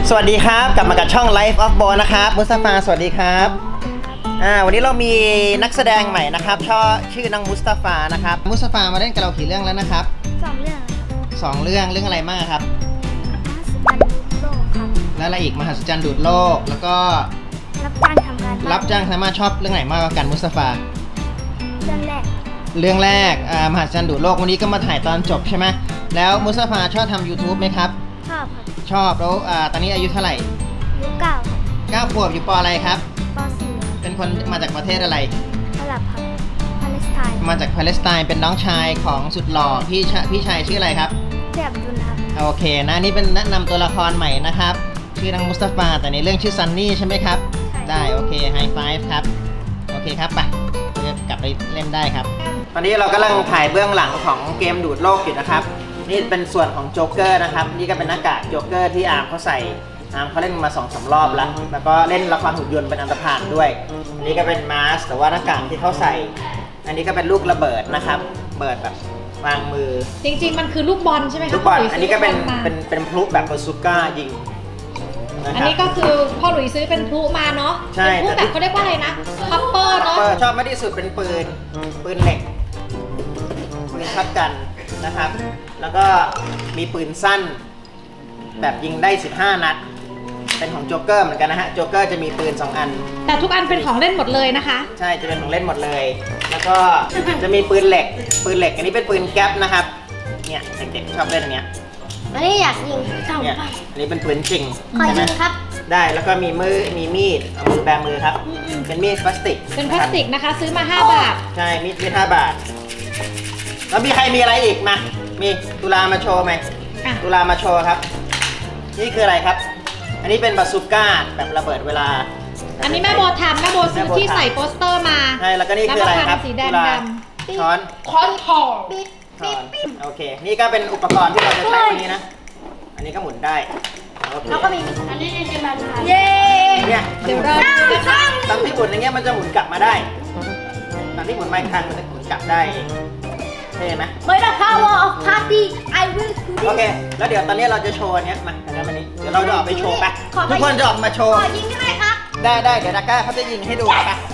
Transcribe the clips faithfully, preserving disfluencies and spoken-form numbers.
สวัสดีครับกลับมากับช่อง Life of Ball นะครับมุสตาฟาสวัสดีครับอ่าวันนี้เรามีนักแสดงใหม่นะครับชื่อชื่อน้องมุสตาฟานะครับมุสตาฟามาเล่นกับเรากี่เรื่องแล้วนะครับสองเรื่องสองเรื่องเรื่องอะไรบ้างครับมหัศจรรย์โลกครับแล้วอะไรอีกมหัศจรรย์ดูดโลกแล้วก็รับจ้างทำงานรับจ้างทำงานชอบเรื่องไหนมากกว่ากันมุสตาฟาเรื่องแรกเรื่องแรกอ่ามหัศจรรย์ดูดโลกวันนี้ก็มาถ่ายตอนจบใช่ไหมแล้วมุสตาฟาชอบทำ YouTube ไหมครับชอบครับชอบแล้วอ่าตอนนี้อายุเท่าไหร่อายุเก้าเก้าขวบอยู่ปออะไรครับปสี่เป็นคนมาจากประเทศอะไรอาหรับครับปาเลสไตน์มาจากปาเลสไตน์เป็นน้องชายของสุดหล่อพี่ชพี่ชายชื่ออะไรครับเรียบดุลครับโอเคนะนี่เป็นแนะนำตัวละครใหม่นะครับชื่อน้องมุสตาฟาแต่ในเรื่องชื่อซันนี่ใช่ไหมครับได้โอเคไฮไฟฟ์ครับโอเคครับไปกลับไปเล่นได้ครับตอนนี้เรากำลังถ่ายเบื้องหลังของเกมดูดโลกอยู่นะครับนี่เป็นส่วนของโจ๊กเกอร์นะครับนี่ก็เป็นหน้ากากโจ๊กเกอร์ที่อาร์มเขาใส่อาร์มเขาเล่นมาสองสามรอบแล้วแล้วก็เล่นละครหุ่นยนต์เป็นอันธพาลด้วยอันนี้ก็เป็นมาสแต่ว่าหน้ากากที่เขาใส่อันนี้ก็เป็นลูกระเบิดนะครับเบิดแบบวางมือจริงๆมันคือลูกบอลใช่ไหมคะลูกบอลอันนี้ก็เป็นเป็นเป็นพลุแบบบาซูก้ายิงอันนี้ก็คือพ่อหลุยซื้อเป็นพลุมาเนาะใช่พลุแบบเขาเรียกว่าอะไรนะคัพเปอร์เนาะชอบมากที่สุดเป็นปืนปืนเหล็กปืนช็อตกันนะครับแล้วก็มีปืนสั้นแบบยิงได้สิบห้านัดเป็นของโจ๊กเกอร์เหมือนกันนะฮะโจ๊กเกอร์จะมีปืนสองอันแต่ทุกอันเป็นของเล่นหมดเลยนะคะใช่จะเป็นของเล่นหมดเลยแล้วก็จะมีปืนเหล็กปืนเหล็กอันนี้เป็นปืนแก๊ปนะครับเนี่ยเด็กๆชอบเล่นอันเนี้ยอันนี้อยากยิงเนี่ยอันนี้เป็นปืนจริงขอยิงครับได้แล้วก็มีมือมีมีดเอามือแบมือครับเป็นมีดพลาสติกเป็นพลาสติกนะคะซื้อมาห้าบาทใช่มีดมีห้าบาทแล้วมีใครมีอะไรอีกมามีตุลามาโชว์ไหมตุลามาโชว์ครับนี่คืออะไรครับอันนี้เป็นบาซูก้าแบบระเบิดเวลาอันนี้แม่โบทำแม่โบซื้อที่ใส่โปสเตอร์มาใช่แล้วก็นี่คืออะไรครับสีแดงดำช้อนคอนทอร์โอเคนี่ก็เป็นอุปกรณ์ที่เราจะใช้วันนี้นะอันนี้ก็หมุนได้แล้วก็มีอันนี้จะมาทำเย้เนี่ยเดี๋ยวเราตอนที่หมุนอย่างเงี้ยมันจะหมุนกลับมาได้ตอนที่หมุนไม้ครั้งมันจะหมุนกลับได้ใช่ไหมไม่ได้ power of party I will do this โอเคแล้วเดี๋ยวตอนนี้เราจะโชว์อันนี้มาอันนี้เดี๋ยวเราจะออกไปโชว์ปะทุกคนจะออกมาโชว์ขอยิงได้ไหมครับได้ได้เดี๋ยวดาก้าเขาจะยิงให้ดูปะ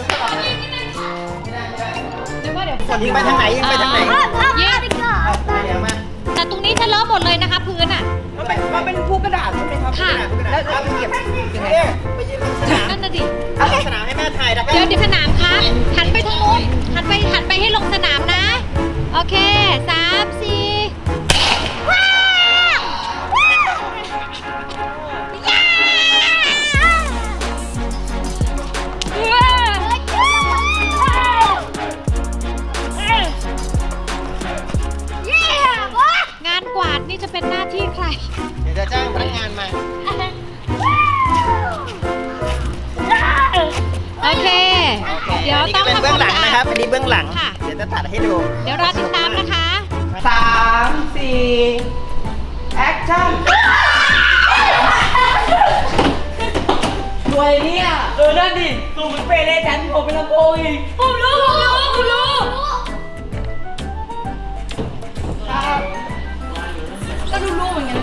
ยิงไปทางไหนยิงไปทางไหนยิงเดี๋ยวมาแต่ตรงนี้จะเลอะหมดเลยนะคะพื้นอ่ะมันเป็นภูกระดาษใช่ไหมครับค่ะแล้วเอาไปเก็บยังไงไปยืนสนามนั่นน่ะดิเอาสนามให้แม่ถ่ายดาก้าเดี๋ยวเดี๋ยวสนามครับหันไปทางนู้นหันไปหันไปให้ลงสนามนะโอเคสามสี่งานกวาดนี่จะเป็นหน้าที่ใครเดี๋ยวจะจ้างพนักงานมาโอเคเดี๋ยวต้องเป็นเบื้องหลังนะครับอันนี้เบื้องหลังเดี๋ยวจะตัดให้ดูเดี๋ยวรอติดตามนะคะสามสี่แอคชั่นรวยเนี่ยเออนั่นดิสูงเป็นเปรย์เลยฉันผมเป็นลำโพงอีกผมรู้ผมรู้ผมรู้ก็ดูรู้เหมือนกัน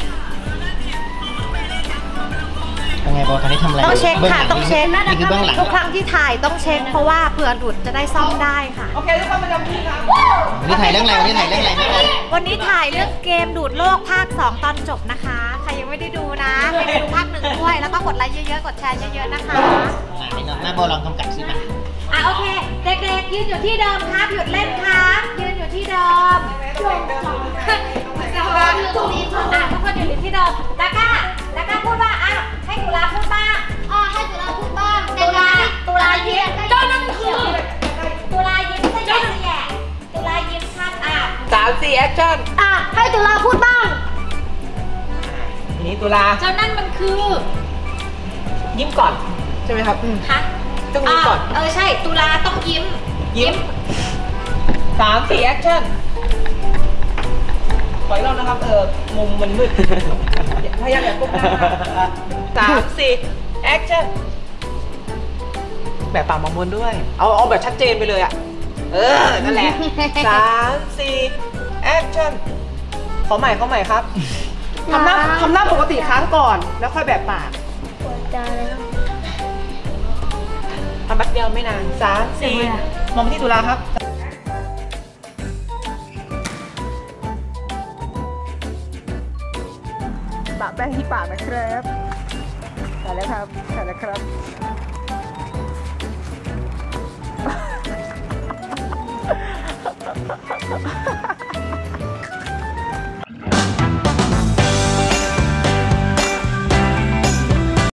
ยังไงบอลตอนนี้ทำอะไรต้องเช็คค่ะต้องเช็คนะนี่คือเบื้องหลังทุกครั้งที่ถ่ายต้องเช็คเพราะว่าเผื่อหลุดจะได้ซ่อมได้ค่ะโอเคทุกคนมาจำที่ครับวันนี้ถ่ายเรื่องอะไรวันนี้ถ่ายเรื่องอะไรวันนี้ถ่ายเรื่องเกมดูดโลกภาคสองตอนจบนะคะใครยังไม่ได้ดูนะไปดูภาคหนึ่งด้วยแล้วก็กดไลค์เยอะๆกดแชร์เยอะๆนะคะแม่โบลองกำกับซิมาอ่ะโอเคเด็กๆยืนอยู่ที่เดิมครับหยุดเล่นครับยืนอยู่ที่เดิมอ่ะทุกคนอยู่ที่เดิมดาก้าดาก้าพูดว่าอ่ะให้ตุลาพูดบ้างอ๋อให้ตุลาพูดบ้างตุลาตุลายิ้มเจ้านั่นคือตุลายิ้มไม่ใช่แย่ตุลายิ้มครับอ่ะสามสี่แอคชั่นอ่ะให้ตุลาพูดบ้างทีนี้ตุลาเจ้านั่นมันคือยิ้มก่อนใช่ไหมครับคะต้องยิ้มก่อนเออใช่ตุลาต้องยิ้มยิ้มสามสี่แอคชั่นขออีกรอบนะครับเออมุมมันมืดพยายามอย่าก้มหน้าสามสี่แอคชั่นแบบปากมามนด้วยเอาเอาแบบชัดเจนไปเลยอ่ะเออนั่นแหละสามสี่แอคชั่นขอใหม่ขอใหม่ครับทำหน้าทำหน้าปกติค้างก่อนแล้วค่อยแบบปากปวดใจเลยทำแป๊บเดียวไม่นานสามสี่มองไปที่ตุลาครับปะแป้งที่ปากนะครับใส่แล้วครับใส่แล้วครับ